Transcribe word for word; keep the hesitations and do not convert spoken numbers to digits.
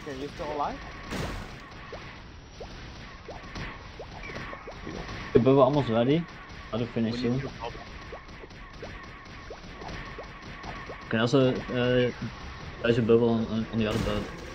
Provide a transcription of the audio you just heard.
Okay, you're still alive? Okay, but we're almost ready. How to finish you. Can also uh, place a bubble on, on, on the other boat.